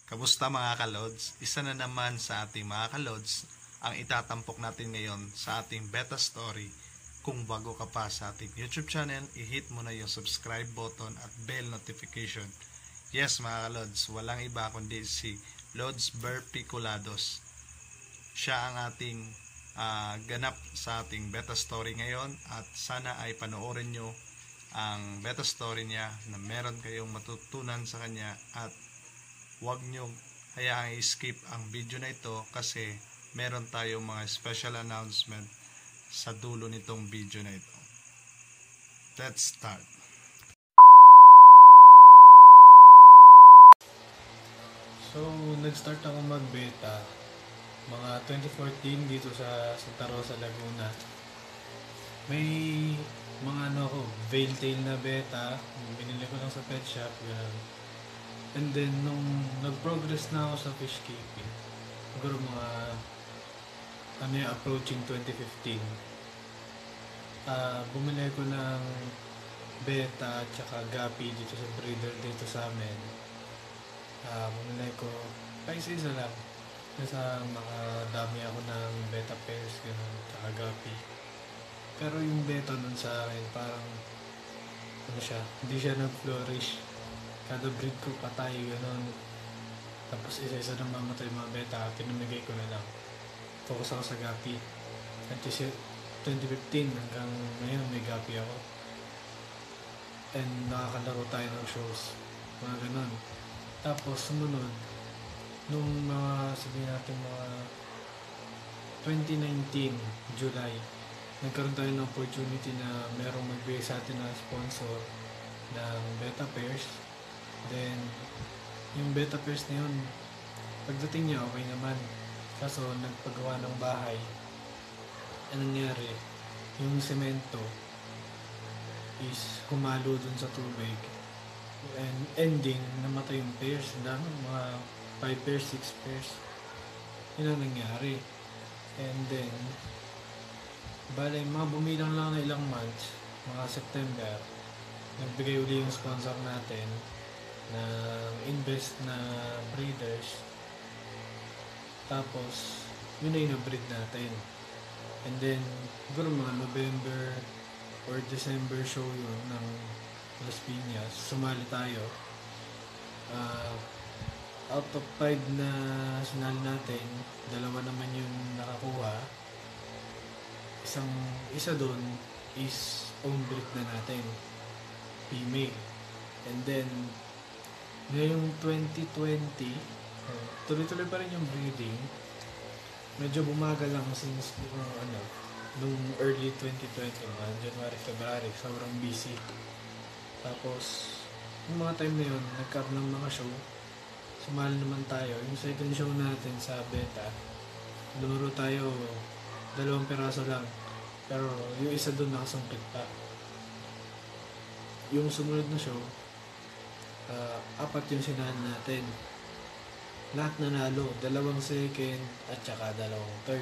Kamusta mga kalods? Isa na naman sa ating mga kalods ang itatampok natin ngayon sa ating beta story. Kung bago ka pa sa ating YouTube channel, i-hit mo na yung subscribe button at bell notification. Yes mga kalods, walang iba kundi si Lods Berpiculados. Siya ang ating ganap sa ating beta story ngayon at sana ay panoorin nyo ang beta story niya na meron kayong matutunan sa kanya at huwag nyo hayaang i-skip ang video na ito kasi meron tayong mga special announcement sa dulo nitong video na ito. Let's start. So, nag-start ako mag-beta mga 2014 dito sa Santa Rosa, Laguna. May mga veil tail na beta, binili ko lang sa pet shop, ganun. And then, nung nag-progress na ako sa fish keeping, siguro mga approaching 2015, bumili ko ng beta at saka gapi dito sa breeder dito sa amin. Bumili ko isa lang kasi makadami ako ng beta pairs gano'n, tsaka gapi. Pero yung beta nun sa akin parang hindi siya nag-flourish. Kada breed ko patay gano'n, tapos isa-isa na mamatay mga beta, pinamigay ko na lang, focus ako sa gapi. At 2015 hanggang ngayon may gapi ako, and nakakalaro tayo ng shows, mga gano'n. Tapos sumunod nung sabihin natin mga 2019 July, nagkaroon tayo ng opportunity na merong magbigay sa atin na sponsor ng beta pairs. Then yung beta pairs na yun, pagdating niya okay naman, kaso nagpagawa ng bahay. Anong nangyari, yung semento is humalo dun sa tubig, and ending namatay yung pairs. Dami, mga 5 pairs, 6 pairs, yun ang nangyari. And then bale, mga bumilang lang na ilang months, mga September, nagbigay uli yung sponsor natin ng invest na breeders. Tapos yun na yung breed natin. And then siguro mga November or December show yun ng Las Piñas, sumali tayo. Out of 5 na sinali natin, 2 naman yung nakakuha. Isa doon is own breed na natin, female. And then ngayong 2020, tuloy-tuloy pa rin yung breeding. Medyo bumagal lang since nung early 2020, January, February, sobrang busy. Tapos yung mga time na yun, nagkaroon ng mga show, sumali naman tayo. Yung second show natin sa beta, lumaro tayo 2 piraso lang, pero yung isa doon nakasungkit pa. Yung sumunod na show, 4 yung sinali natin, lahat nanalo, 2 second at saka 2 third.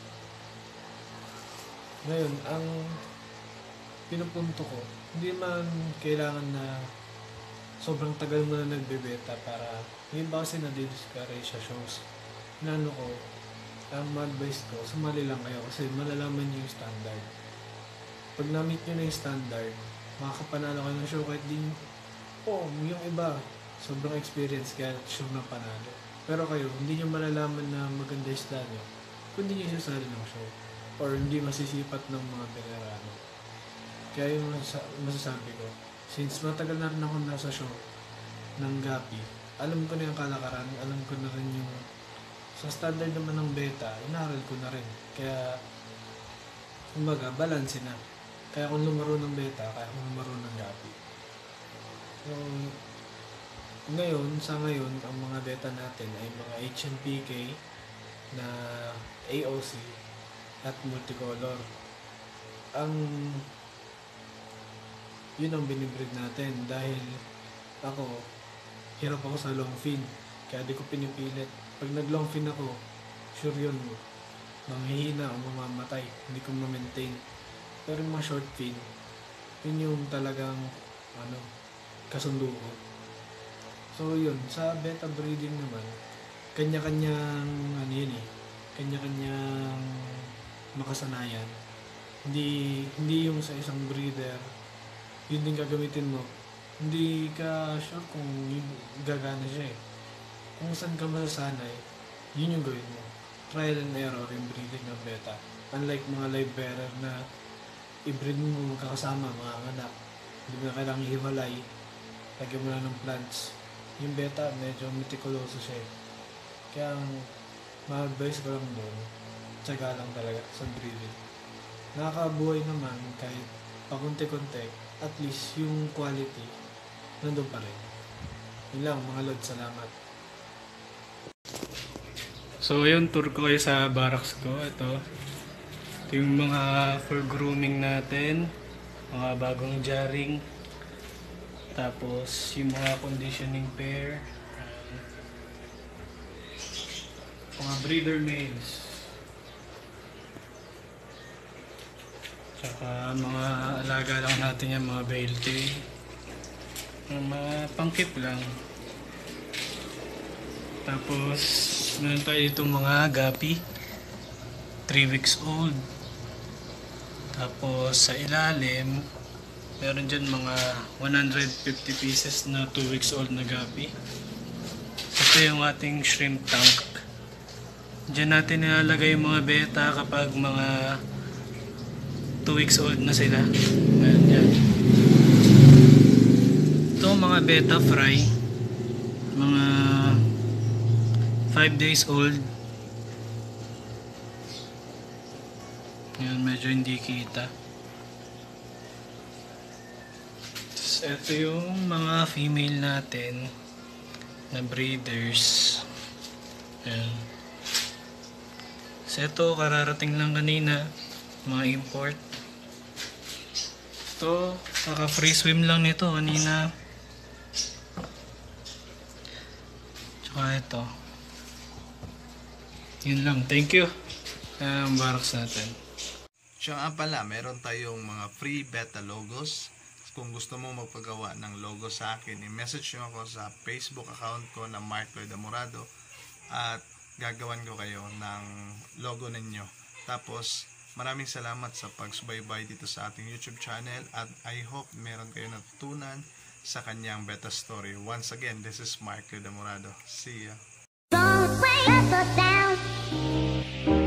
Ngayon, ang pinupunto ko, hindi man kailangan na sobrang tagal mo na nagbebeta para hindi ba kasi nadidiscourage sa shows. Inano ko, ang advice ko, sumali lang kayo kasi malalaman nyo yung standard. Pag na-meet nyo na yung standard, makakapanalo kayo ng show kahit yung iba sobrang experience kaya show na panalo. Pero kayo, hindi nyo malalaman na maganda yung isda nyo kung hindi nyo sasali ng show or hindi masisipat ng mga veterano. Kaya yung masasabi ko, since matagal na rin ako nasa show ng gapi, alam ko na yung kalakaran, alam ko na rin yung sa standard naman ng beta, inaral ko na rin. Kaya kumbaga, balance na. Kaya kung lumaro ng beta, kaya kung lumaro ng gapi. So sa ngayon, ang mga beta natin ay mga HMPK na AOC at multicolor. Yun ang binibreed natin dahil hirap ako sa long fin, kaya di ko pinipilit. Pag nag long fin ako, sure yun, manghihina o mamamatay, hindi ko ma-maintain. Pero yung mga short fin, yun yung talagang kasundo ko. So yun, sa beta breeding naman, kanya-kanyang ano yun eh, kanya-kanyang makasanayan. Hindi yung sa isang breeder, yun din gagamitin mo. Hindi ka sure kung gagana siya eh. Kung saan ka masasanay, yun yung gawin mo. Trial and error yung breeding ng beta. Unlike mga live bearer na i-breed mo magkakasama, mga anak. Hindi mo na kailangang hiwalay. Lagyan mo na ng plants. Yung beta, medyo meticuloso siya eh. Kaya ma-advise ko lang doon, tiyaga lang talaga sa breeding. Nakakabuhay naman kahit pakunti-kunti, at least yung quality nandun pa rin. Yun lang mga lord, salamat. So yun, tour ko kayo sa barracks ko. Ito yung mga for grooming natin, mga bagong jaring, tapos yung mga conditioning pair, mga breeder males, tsaka mga alaga lang natin yung mga bailte, mga pangkip lang. Tapos meron tayo itong mga gapi, 3 weeks old. Tapos sa ilalim meron dyan mga 150 pieces na 2 weeks old na gapi. Ito yung ating shrimp tank. Diyan natin nilalagay yung mga beta kapag mga 2 weeks old na sila. Meron dyan. Ito mga beta fry, mga 5 days old. Yan, medyo hindi kita. Tapos ito yung mga female natin na breeders. Yan. So ito, kararating lang kanina, mga import. Ito, naka-free swim lang nito kanina. Tsaka ito. Yun lang, thank you. Ang barracks natin. Siya nga pala, meron tayong mga free beta logos. Kung gusto mo magpagawa ng logo sa akin, i-message nyo ako sa Facebook account ko na Mark Lloyd Amorado at gagawan ko kayo ng logo ninyo. Tapos, maraming salamat sa pagsubaybay dito sa ating YouTube channel at I hope meron kayo natutunan sa kanyang beta story. Once again, this is Mark Lloyd Amorado. See ya! Don't wait, down.